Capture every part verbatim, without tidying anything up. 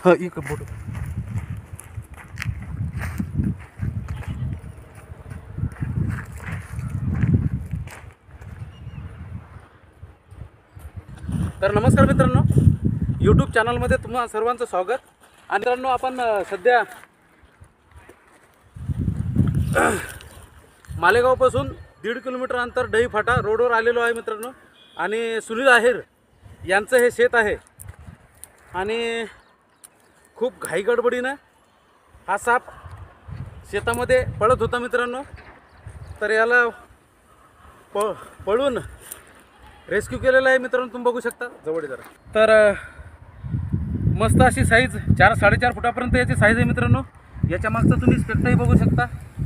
हा एक बोट. तर नमस्कार मित्रांनो, यूट्यूब चॅनलमध्ये तुम्हा सर्वांचं स्वागत. आणि मित्रांनो, आपण सध्या मालेगावपासून दीड किलोमीटर अंतर दही फाटा रोडवर आलेलो आहे मित्रांनो. आणि सुनील आहेर यांचं हे शेत आहे. आणि खूप घाई गडबडीनं हा साप शेतामध्ये पळत होता मित्रांनो. तर याला प पळून रेस्क्यू केलेला आहे मित्रांनो. तुम्ही बघू शकता जवळ जरा. तर मस्त अशी साईज चार साडेचार फुटापर्यंत याची साईज आहे मित्रांनो. याच्या मागचं तुम्ही स्पेक्टही बघू शकता.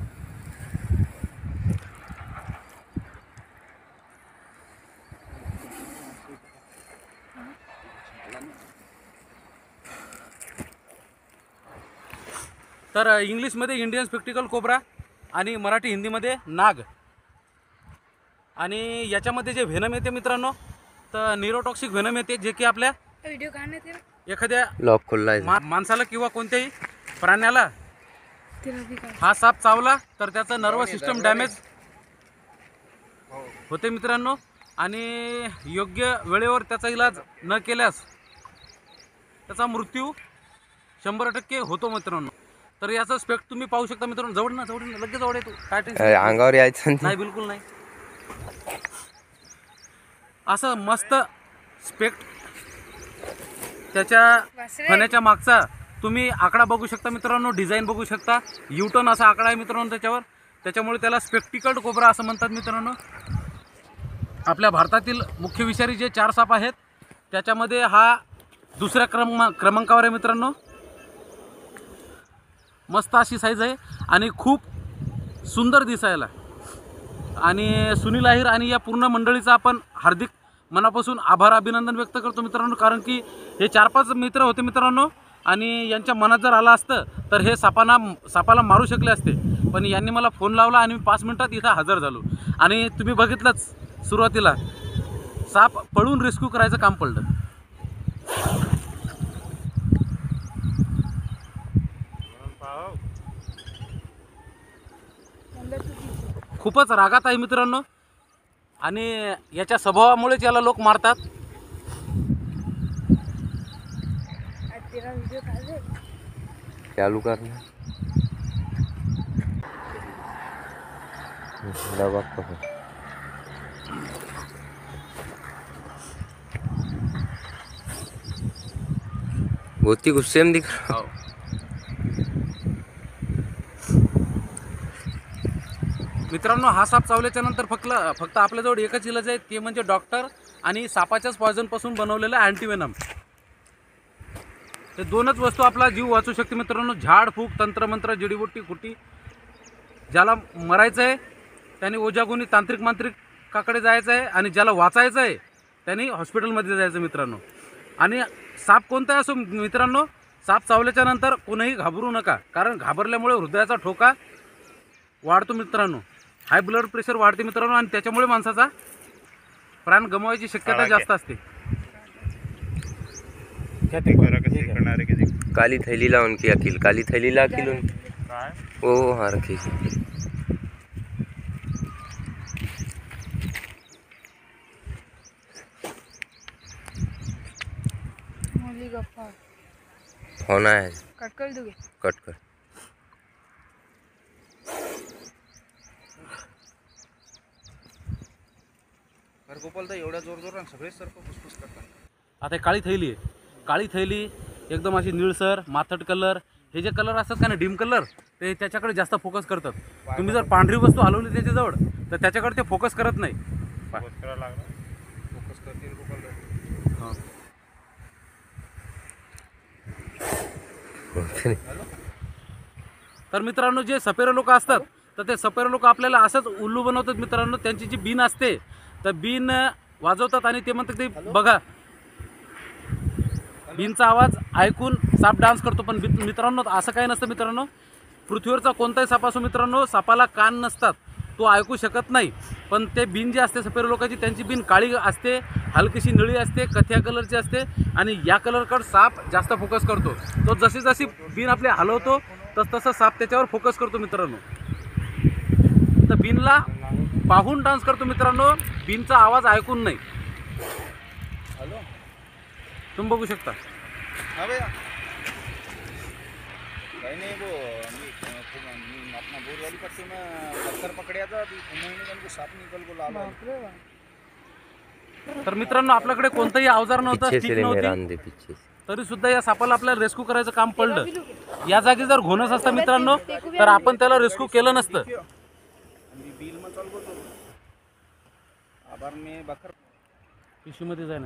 तर इंग्लिशमध्ये इंडियन स्पेक्टिकल कोब्रा आणि मराठी हिंदीमध्ये नाग. आणि याच्यामध्ये जे व्हेनम येते मित्रांनो, तर न्यूरोटॉक्सिक व्हेनम येते, जे की आपल्या व्हिडिओ काढण्यात एखाद्या लॉक खोलला मा माणसाला किंवा कोणत्याही प्राण्याला हा साप चावला तर त्याचं नर्वस सिस्टम डॅमेज होते मित्रांनो. आणि योग्य वेळेवर त्याचा इलाज न केल्यास त्याचा मृत्यू शंभर टक्के होतो मित्रांनो. तर याचा स्पेक्ट तुम्ही पाहू शकता मित्रांनो. जवळ ना जवळ लगेच जवळ येतो. काय टेन्शन अंगावर यायचं नाही, बिलकुल नाही. असं मस्त स्पेक्ट त्याच्या फण्याच्या मागचा तुम्ही आकडा बघू शकता मित्रांनो. डिझाईन बघू शकता. युटर्न असा आकडा आहे मित्रांनो त्याच्यावर. त्याच्यामुळे त्याला स्पेक्टिकल्ड कोब्रा असं म्हणतात मित्रांनो. आपल्या भारतातील मुख्य विषारी जे चार साप आहेत त्याच्यामध्ये हा दुसऱ्या क्रम क्रमांकावर आहे मित्रांनो. मस्त अशी साईज आहे आणि खूप सुंदर दिसायला. आणि सुनील आहेर आणि या पूर्ण मंडळीचा आपण हार्दिक मनापासून आभार अभिनंदन व्यक्त करतो मित्रांनो. कारण की हे चार पाच मित्र होते मित्रांनो आणि यांच्या मनात जर आलं असतं तर हे सापांना सापाला मारू शकले असते. पण यांनी मला फोन लावला आणि मी पाच मिनटात इथं हजर झालो. आणि तुम्ही बघितलंच सुरुवातीला साप पळून रेस्क्यू करायचं काम पडलं. खूपच रागात आहे मित्रांनो. आणि याच्या स्वभावामुळेच याला लोक मारतात. चालू करना दबा पकड़. बहुत ही गुस्से में दिख रहा है. मित्रांनो, हा साप चावल्याच्या नंतर फक्त फक्त आपल्याजवळ एकच इलाज आहे, ते म्हणजे डॉक्टर आणि सापाच्याच पॉयझनपासून बनवलेलं अँटीवेनम. ते दोनच वस्तू आपला जीव वाचू शकते मित्रांनो. झाडफूक, तंत्रमंत्र, जडीबुटी कुटी. ज्याला मरायचं आहे त्याने ओझागुनी तांत्रिक मांत्रिकाकडे जायचं आहे. आणि ज्याला वाचायचं आहे त्याने हॉस्पिटलमध्ये जायचं मित्रांनो. आणि साप कोणता असो मित्रांनो, साप चावल्याच्या नंतर कोणीही घाबरू नका. कारण घाबरल्यामुळे हृदयाचा ठोका वाढतो मित्रांनो. हाय ब्लड प्रेशर वाढते मित्रांनो. आणि त्याच्यामुळे माणसाचा प्राण गमवायची शक्यता जास्त असते. काली थैली ला उनकी अकील काली थैली ला अकील ओ हाँ रखी. फोन आहे. कट कर दोगे. कट कर. गोपालदा एवढ्या जोर जोर सगळे सर्प फुसफुस करतात. आता काळी थैली आहे. काळी थैली एकदम अशी निळसर माथट कलर. हे जे कलर असतात का ना, डिम कलर, ते त्याच्याकडे जास्त फोकस करतात. तुम्ही जर पांढरी वस्तू हलवली त्याच्याजवळ तर त्याच्याकडे ते फोकस करत नाही. तर मित्रांनो, जे सपेरे लोक असतात तर ते सपेरे लोक आपल्याला असंच उल्लू बनवतात मित्रांनो. त्यांची जी बीन असते तर बीन वाजवतात आणि ते म्हणतात ते बघा, बीनचा आवाज ऐकून साप डान्स करतो. पण मित्रांनो असं काही नसतं मित्रांनो. पृथ्वीवरचा कोणताही साप असो मित्रांनो, सापाला कान नसतात. तो ऐकू शकत नाही. पण ते बीन जे असते सपेर लोकांची त्यांची बीन काळी असते, हलकीशी निळी असते, कथ्या कलरची असते आणि या कलरकडे साप जास्त फोकस करतो. तो जशी जशी बीन आपले हलवतो तस तसं साप त्याच्यावर फोकस करतो मित्रांनो. तर बीनला पाहून डान्स करतो मित्रांनो, बीनचा आवाज ऐकून नाही. हेलो तुम्ही बघू शकता. हाँ भैया भाई नहीं वो मैं मैं अपना बोर वाली पट्टी में पत्थर पकड़िया था अभी घुमाने का उनको सांप निकल को लाल है. तर मित्रांनो आपल्याकडे कोणतंही अवजार नव्हतं, पीछे स्टिक से ले मेरा नव्हती, अंधे पीछे से. तरी सुद्धा या सापाला आपल्याला रेस्क्यू करायचं काम पडलं. या जागी जर घोणस असतं मित्रांनो तर आपण त्याला रेस्क्यू केलं नसतं. अभी बिल में चल बोल आभार में बकर पिशवीमध्ये जाय ना.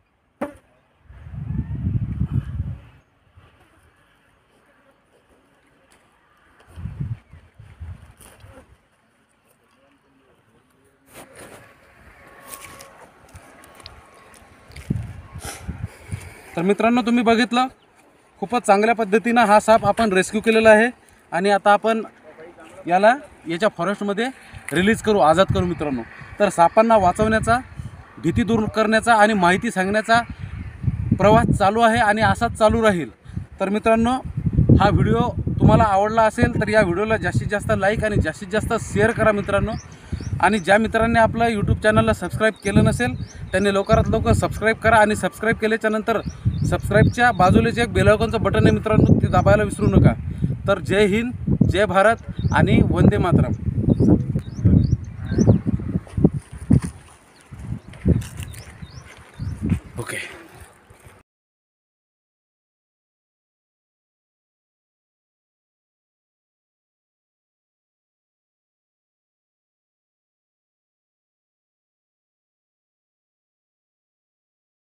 तर मित्रांनो तुम्ही बघितलं, खूपच चांगल्या पद्धतीनं हा साप आपण रेस्क्यू केलेला आहे आणि आता आपण याला याच्या फॉरेस्टमध्ये रिलीज करू, आझाद करू मित्रांनो. तर सापांना वाचवण्याचा, भीती दूर करण्याचा आणि माहिती सांगण्याचा प्रवास चालू आहे आणि असाच चालू राहील. तर मित्रांनो हा व्हिडिओ तुम्हाला आवडला असेल तर या व्हिडिओला जास्तीत जास्त लाईक आणि जास्तीत जास्त शेअर करा मित्रांनो. आणि ज्या मित्रांनी आपलं यूट्यूब चॅनलला सबस्क्राईब केलं नसेल त्यांनी लवकरात लवकर सबस्क्राईब करा आणि सबस्क्राईब केल्याच्या नंतर सबस्क्राईबच्या बाजूला जे एक बेल आयकॉनचं बटन आहे मित्रांनो ते दाबायला विसरू नका. तर जय हिंद, जय भारत आणि वंदे मातरम. ओके.